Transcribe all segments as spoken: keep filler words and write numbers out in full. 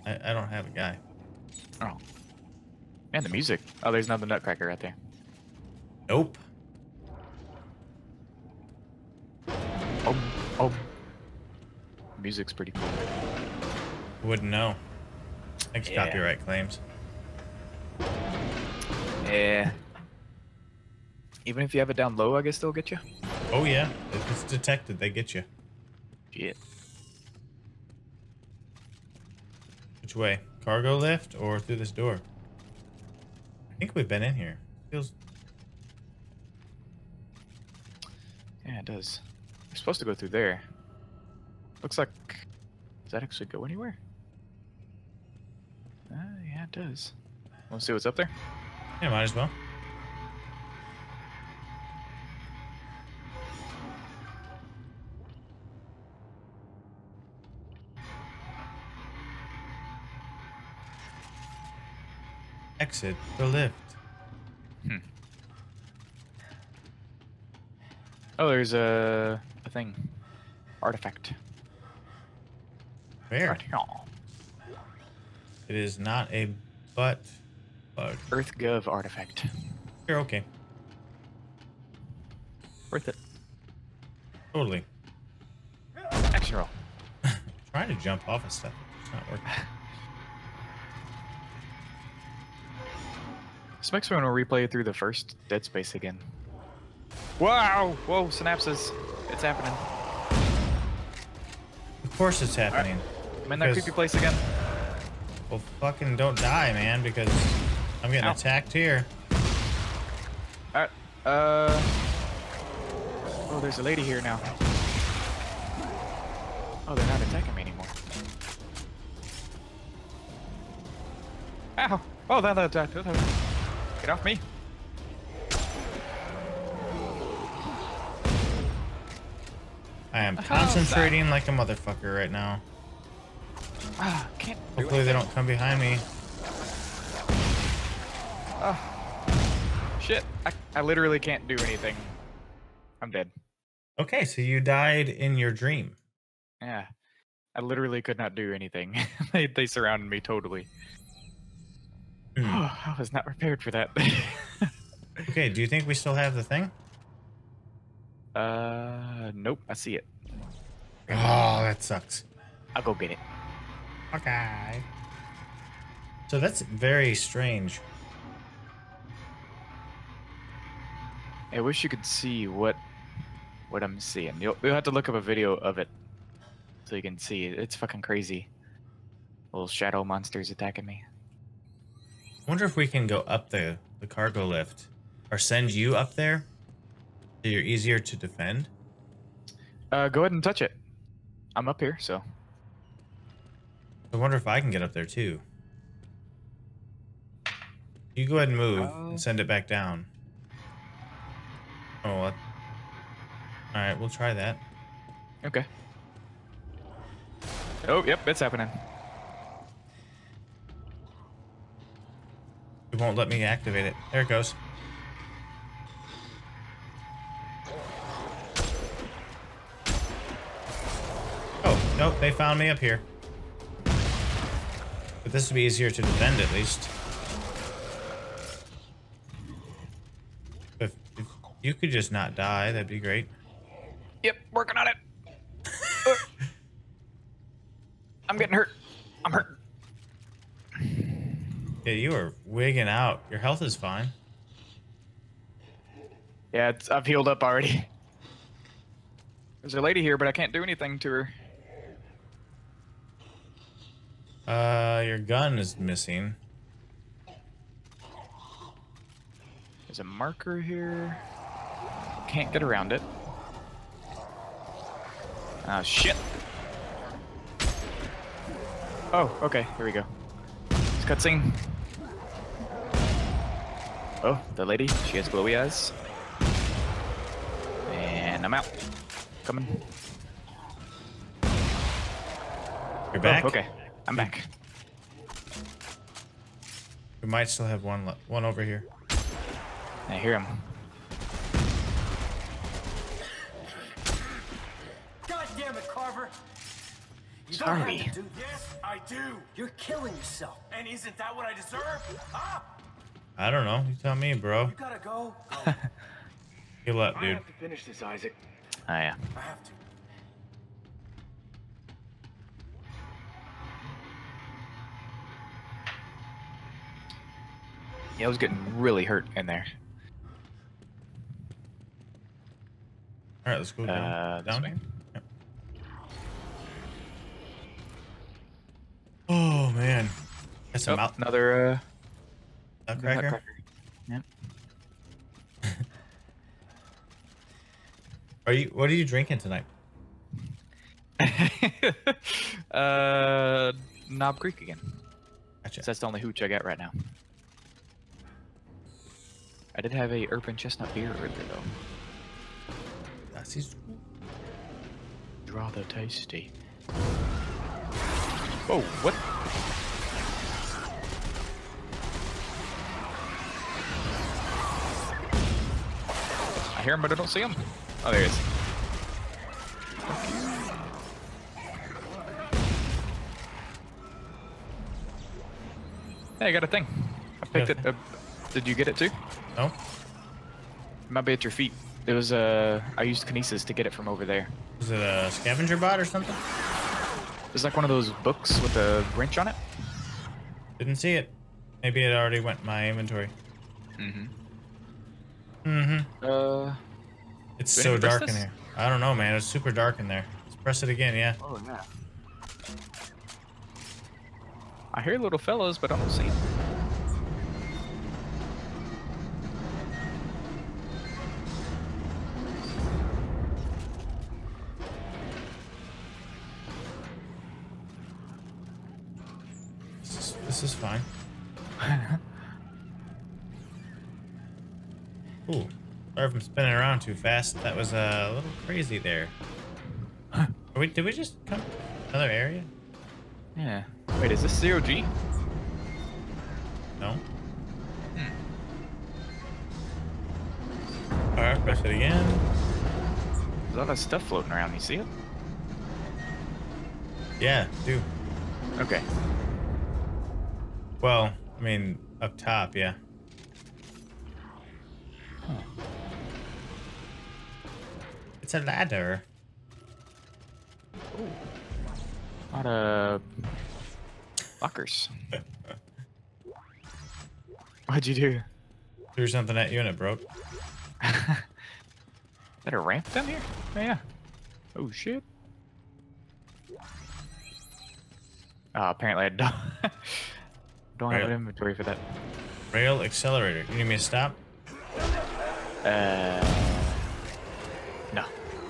I, I don't have a guy. Oh. Man, the music. Oh, there's another nutcracker right there. Nope. Oh, oh. Music's pretty cool. Wouldn't know. Thanks, Yeah. copyright claims. Yeah. Even if you have it down low, I guess they'll get you. Oh yeah, if it's detected, they get you. Shit. Which way? Cargo lift or through this door? I think we've been in here. Feels. Yeah, it does. We're supposed to go through there. Looks like... Does that actually go anywhere? Uh, yeah, it does. Want to see what's up there? Yeah, might as well. Exit the lift. Hmm. Oh, there's a, a thing. Artifact. Where? Right here. It is not a butt bug. EarthGov artifact. You're okay. Worth it. Totally. Action roll. Trying to jump off of stuff. It's not working. This makes me want to replay through the first Dead Space again. Wow! Whoa, synapses. It's happening. Of course it's happening. Right. I'm in that Because- creepy place again. Well, fucking don't die, man, because I'm getting Ow. attacked here. Alright, uh... Oh, there's a lady here now. Oh, they're not attacking me anymore. Ow! Oh, that, that, that, that. Get off me! I am Oh, concentrating like a motherfucker right now. Ah, can't do Hopefully they anything. don't come behind me. Oh. Shit, I, I literally can't do anything. I'm dead. Okay, so you died in your dream. Yeah. I literally could not do anything. they, they surrounded me totally. Hmm. I was not prepared for that. Okay, do you think we still have the thing? uh, nope, I see it. Oh, that sucks. I'll go get it. Okay. So that's very strange. I wish you could see what what I'm seeing. You'll, you'll have to look up a video of it so you can see it. It's fucking crazy. Little shadow monsters attacking me. I wonder if we can go up the, the cargo lift or send you up there so you're easier to defend. Uh, go ahead and touch it. I'm up here, so. I wonder if I can get up there too. You go ahead and move Uh, and send it back down. Oh, what? All right, we'll try that. Okay. Oh, yep, it's happening. It won't let me activate it. There it goes. Oh, nope, they found me up here. But this would be easier to defend at least. If, if you could just not die, that'd be great. Yep, working on it. Uh, I'm getting hurt. I'm hurt. Yeah, you are wigging out. Your health is fine. Yeah, it's, I've healed up already. There's a lady here, but I can't do anything to her. Uh, your gun is missing. There's a marker here. Can't get around it. Oh, shit. Oh, okay, here we go. It's cutscene. Oh, the lady, she has glowy eyes. And I'm out. Coming. You're back? Oh, okay, I'm back. We might still have one le one over here. I hear him. God damn it, Carver! You don't Sorry. have to do this. Yes, I do. You're killing yourself. And isn't that what I deserve? Huh? I don't know. You tell me, bro. You gotta go. Go. Heal up, I dude. have to finish this, Isaac. Oh yeah. I have to. Yeah, I was getting really hurt in there. All right, let's go down. Uh, this down. way? Yep. Oh man, got some Oh, out another uh, nutcracker. nutcracker. Yep. Are you? What are you drinking tonight? uh, Knob Creek again. Gotcha. That's the only hooch I got right now. I did have a urban chestnut beer earlier though. That's his. Rather tasty. Oh, what? I hear him, but I don't see him. Oh, there he is. Hey, I got a thing. I picked Yeah. it. Uh, did you get it too? No. It might be at your feet. It was, uh, I used Kinesis to get it from over there. Is it a scavenger bot or something? It's like one of those books with a wrench on it. Didn't see it. Maybe it already went in my inventory. Mm-hmm. Mm-hmm. Uh, It's Do I so need to press dark in this? here. I don't know, man. It's super dark in there. Let's press it again, yeah. oh yeah. I hear little fellows, but I don't see them. This is, this is fine. Ooh. Sorry if I'm spinning around too fast. That was uh, a little crazy there. Are we, did we just come another area? Yeah. Wait, is this zero G? No. Hmm. Alright, press it again. There's a lot of stuff floating around. You see it? Yeah, do. Okay. Well, I mean, up top, yeah. Huh. It's a ladder. Ooh. A lot of lockers. What'd you do? Threw something at you and it broke. Is that a ramp down here? Oh yeah. Oh shit. Oh, apparently I don't, don't have Right. an inventory for that. Rail accelerator. You need me to stop? Uh, no.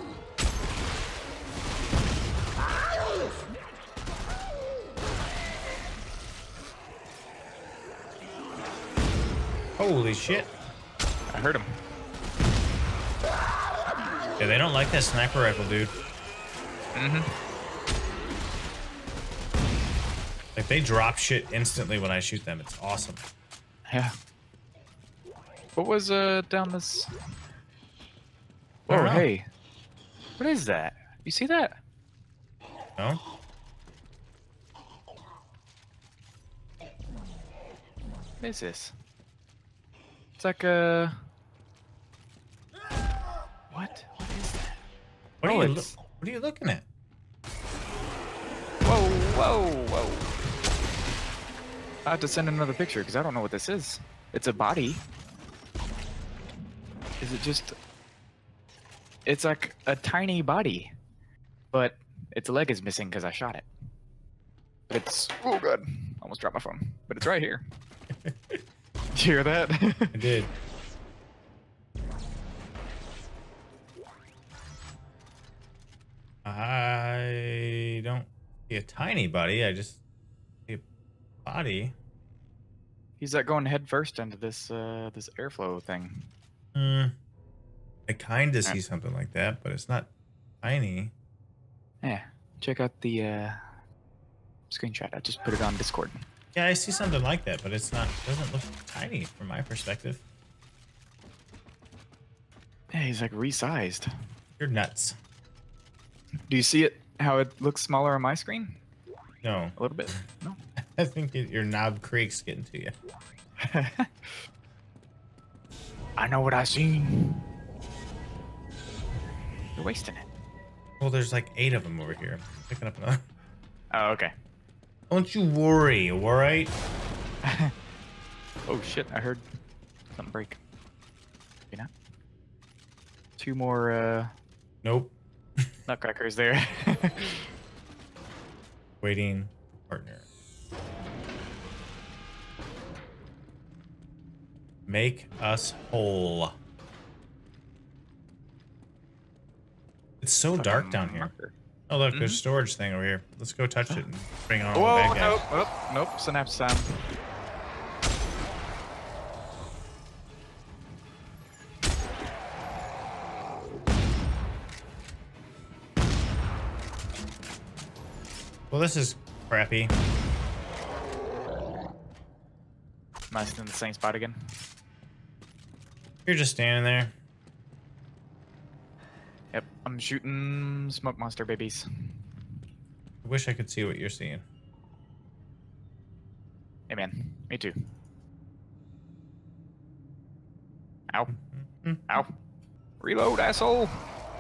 Holy shit. I heard him. Yeah, they don't like that sniper rifle, dude. Mm-hmm. Like, they drop shit instantly when I shoot them. It's awesome. Yeah. What was uh down this? I don't Oh know. hey, what is that? You see that? No? What is this? It's like a. What? What is that? What, Oh, are you it's- lo- what are you looking at? Whoa, whoa, whoa! I have to send another picture because I don't know what this is. It's a body. Is it just? It's like a tiny body, but its leg is missing because I shot it. But it's oh god, almost dropped my phone. But it's right here. Did you hear that? I did. I don't see a tiny body. I just see a body. He's like going head first into this uh this airflow thing. Hmm. I kind of see Alright. something like that, but it's not tiny. Yeah, check out the uh screenshot. I just put it on Discord. Yeah, I see something like that, but it's not. Doesn't look tiny from my perspective. Yeah, he's like resized. You're nuts. Do you see it how it looks smaller on my screen? No. A little bit. No. I think it, your knob creak's getting to you. I know what I seen. You're wasting it. Well, there's like eight of them over here. I'm picking up another. Oh, okay. Don't you worry, alright? Oh shit, I heard something break. Maybe not. Two more uh Nope. nutcrackers there. Waiting partner. Make us whole. It's so Fucking dark down here. marker. Oh look, Mhm. there's a storage thing over here. Let's go touch it and bring on Whoa, all the bad guys. nope, nope, nope, synapse sound. Well, this is crappy. Am I still in the same spot again? You're just standing there. Yep, I'm shooting smoke monster babies. I wish I could see what you're seeing. Hey man, me too. Ow. Mm-hmm. Ow. Reload, asshole!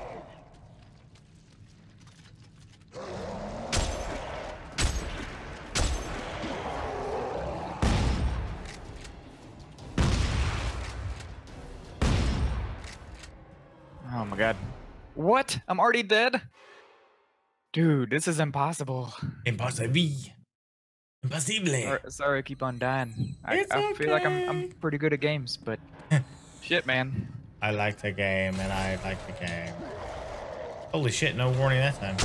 Oh my god. What? I'm already dead? Dude, this is impossible. Impossible. Impossible. Sorry, sorry I keep on dying. I, It's I feel like I'm, I'm okay. pretty good at games, but shit, man. I like the game, and I like the game. Holy shit, no warning that time.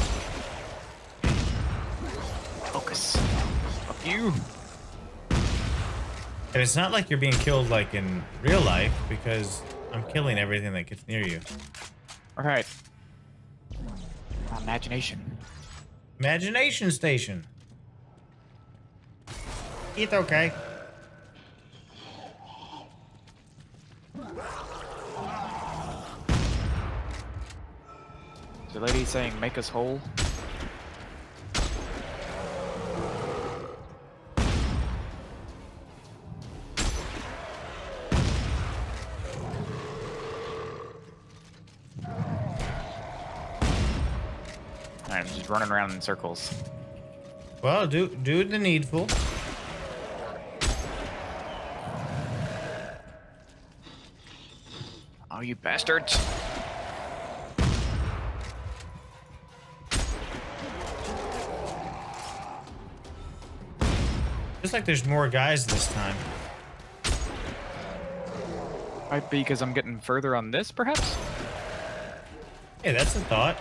Focus. Fuck you. And it's not like you're being killed like in real life, because I'm killing everything that gets near you. Alright. Imagination. Imagination station. It's okay. Is the lady saying make us whole? Alright, I'm just running around in circles. Well, do do the needful. Oh, you bastards. Looks like there's more guys this time. Might be because I'm getting further on this, perhaps? Hey, that's a thought.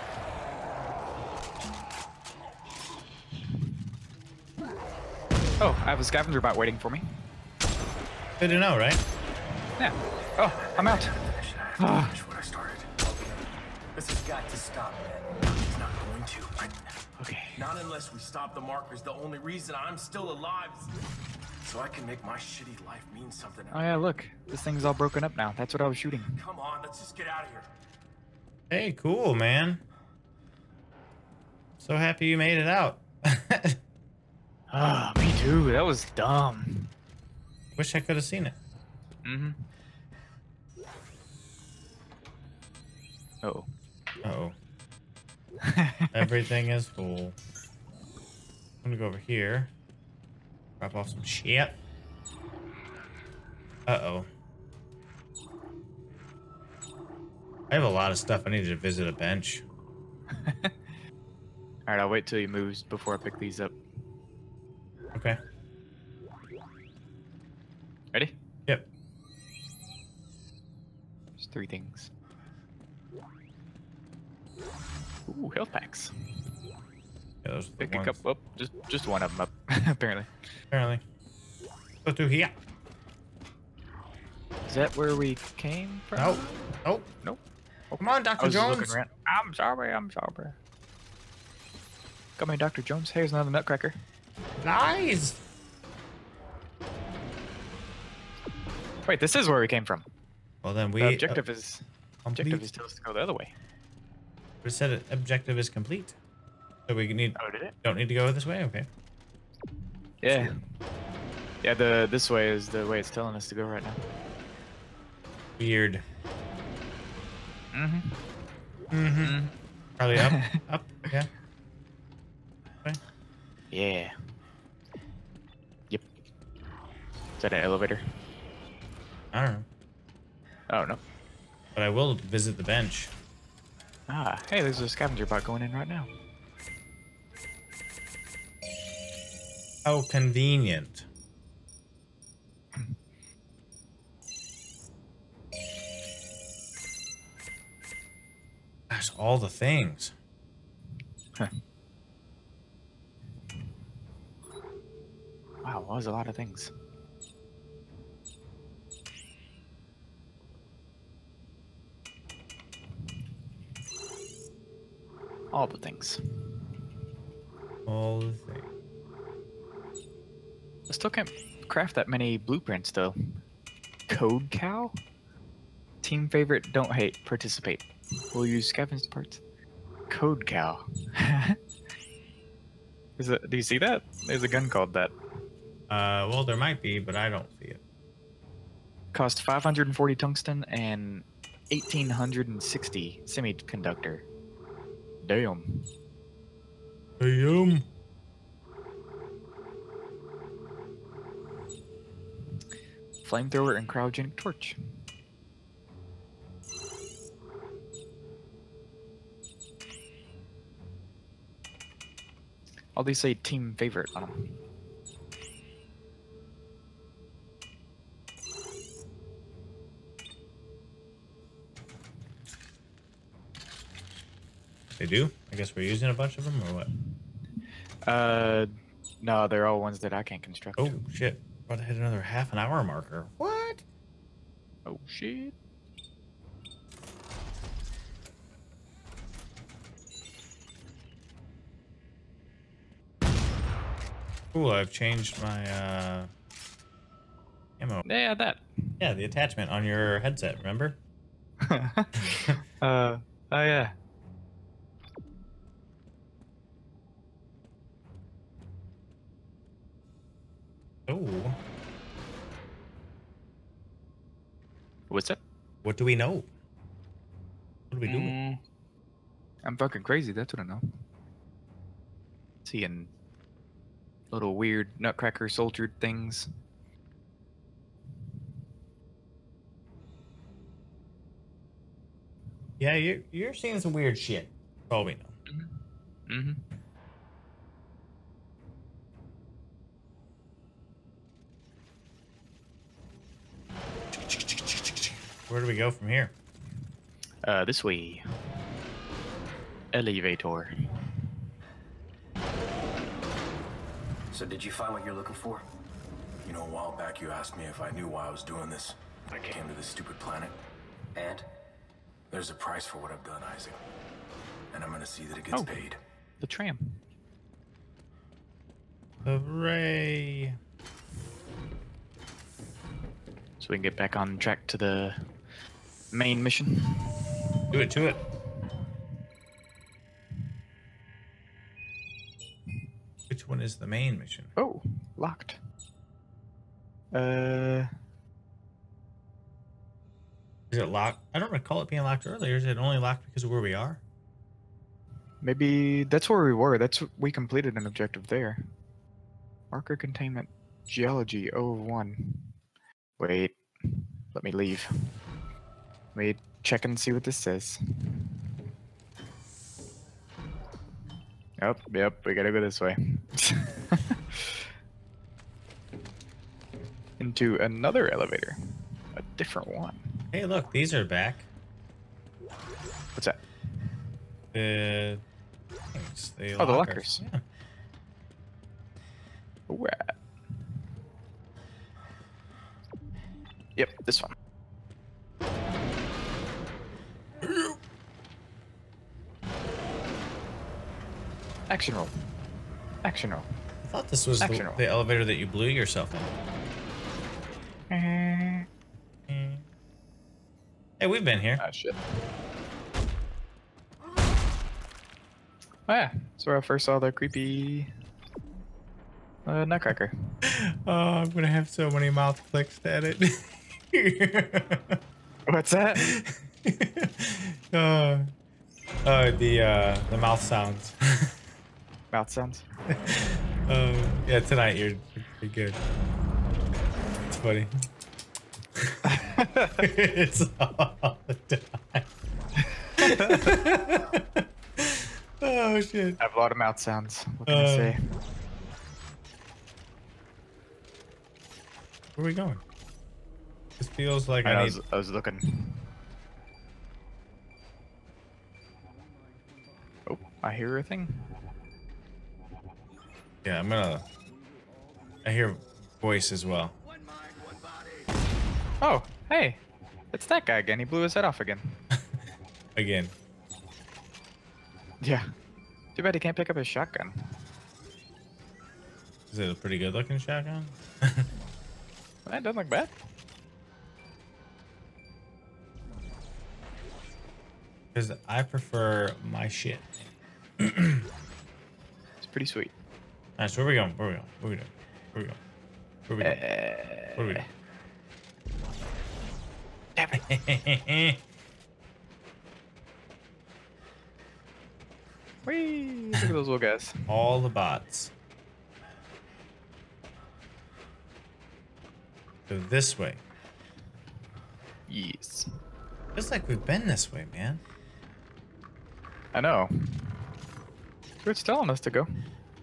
Oh, I have a scavenger bot waiting for me. Good to know, right? Yeah. Oh, I'm out. Finish, I have to Ah. finish what I started. Okay. This has got to stop, man. It's not going to. I, Okay. not unless we stop the markers. The only reason I'm still alive is so I can make my shitty life mean something. Oh yeah, look. This thing's all broken up now. That's what I was shooting. Come on, let's just get out of here. Hey, cool, man. So happy you made it out. Ah, me too. That was dumb. Wish I could have seen it. Mm-hmm. Oh. Uh-oh. Everything is full. I'm gonna go over here. Drop off some shit. Uh-oh. I have a lot of stuff. I need to visit a bench. Alright, I'll wait till he moves before I pick these up. Okay. Ready? Yep. There's three things. Ooh, health packs. Yeah, those are the Pick a ones. couple up. Just just one of them up, apparently. Apparently. Go through here. Is that where we came from? Nope. Nope. Nope. Come on, I Doctor was just Jones. looking around. I'm sorry, I'm sorry. Come here, Doctor Jones. Here's another nutcracker. Nice. Wait, this is where we came from. Well, then we. The objective is uh, objective complete. is telling us to go the other way. We said it, objective is complete. So we need. Oh, did it? Don't need to go this way. Okay. Yeah. Yeah. The this way is the way it's telling us to go right now. Weird. Mm-hmm. Mm-hmm. Mm-hmm. Probably up. Up. Yeah. Okay. Yeah. Yep. Is that an elevator? I don't know. Oh no. But I will visit the bench. Ah, hey, there's a scavenger bot going in right now. How convenient. Gosh, all the things. Huh. Wow, that was a lot of things. All the things. All the things. I still can't craft that many blueprints though. Code cow? Team favorite, don't hate, participate. We'll use scavenged parts. Code cow. Is it, do you see that? There's a gun called that. Uh, well, there might be, but I don't see it. Cost five hundred forty tungsten and eighteen sixty semiconductor. Damn. Damn. Flamethrower and cryogenic torch. All these say team favorite on them. They do? I guess we're using a bunch of them, or what? Uh, no, they're all ones that I can't construct. Oh, shit. About to hit another half an hour marker. What? Oh, shit. Cool, I've changed my, uh... ammo. Yeah, that. Yeah, the attachment on your headset, remember? uh, oh, yeah. Oh. What's that? What do we know? What do we do? Mm, I'm fucking crazy, that's what I know. Seeing little weird nutcracker soldier things. Yeah, you're, you're seeing some weird shit. That's all we know. Mm-hmm. Where do we go from here? Uh, this way. Elevator. So did you find what you're looking for? You know, a while back you asked me if I knew why I was doing this. I came to this stupid planet. And? There's a price for what I've done, Isaac. And I'm gonna see that it gets Oh. paid. The tram. Hooray. So we can get back on track to the main mission. Do it to it. Which one is the main mission? Oh, locked. Uh, Is it locked? I don't recall it being locked earlier. Is it only locked because of where we are? maybe that's where we were. That's we completed an objective there. Marker containment, geology oh one. Wait, let me leave. Let me check and see what this says. Yep, yep, we gotta go this way. Into another elevator. A different one. Hey, look, these are back. What's that? The things. The Oh, the lockers. lockers. Yeah. Alright. Yep, this one. Action roll. Action roll. I thought this was the, Action roll. the elevator that you blew yourself in. Hey, we've been here. Ah, shit. Oh yeah, that's where I first saw the creepy uh, nutcracker. Oh, I'm gonna have so many mouth clicks to edit. What's that? uh, uh, the uh, the mouth sounds. Mouth sounds. uh, yeah, tonight you're pretty good. It's funny. It's all the time. Oh shit! I have a lot of mouth sounds. What can Uh, I say? Where are we going? This feels like I, I, I, need. was, I was looking. Oh, I hear a thing. Yeah, I'm gonna. I hear voice as well. Oh, hey, it's that guy again. He blew his head off again. Again. Yeah. Too bad he can't pick up his shotgun. Is it a pretty good looking shotgun? That doesn't look bad. Because I prefer my shit. It's pretty sweet. Alright, so where are we going? Where are we going? Where are we doing? Where are we going? Where are we going? Uh, Where are we going? Whee! Look at those little guys. All the bots. Go this way. Yes. Feels like we've been this way, man. I know. Where it's telling us to go.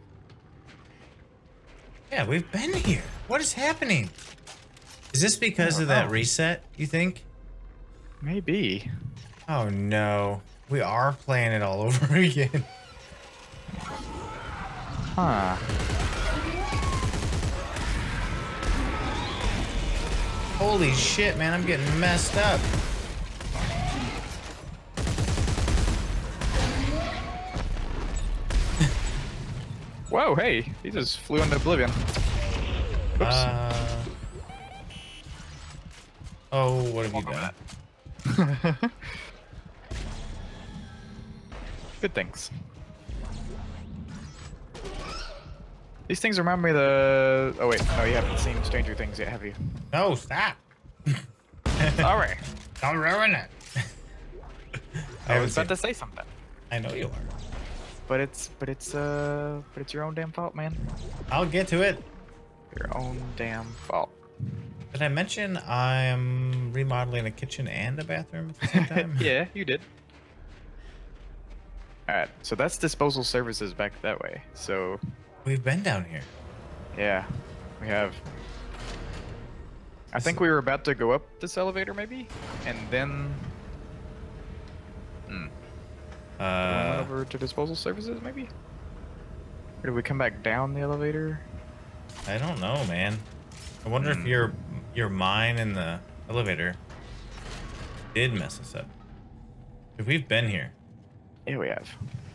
Yeah, we've been here. What is happening? Is this because of that know. reset, you think? Maybe. Oh no. We are playing it all over again. Huh. Holy shit, man, I'm getting messed up. Whoa, hey, he just flew into oblivion. Oops. Uh, oh, what have you done? Good things. These things remind me of the... Oh wait, no, you haven't seen Stranger Things yet, have you? No, stop. Sorry. Don't ruin it. I was about to say something. I know you are. But it's, but it's, uh, but it's your own damn fault, man. I'll get to it. Your own damn fault. Did I mention I'm remodeling a kitchen and a bathroom at the same time? Yeah, you did. Alright, so that's disposal services back that way. So, We've been down here. yeah, we have. I think we were about to go up this elevator, maybe? And then... Hmm. Uh, Went over to disposal services, maybe? Or did we come back down the elevator? I don't know, man. I wonder Hmm. if your your mine in the elevator did mess us up. If we've been here. Yeah, we have.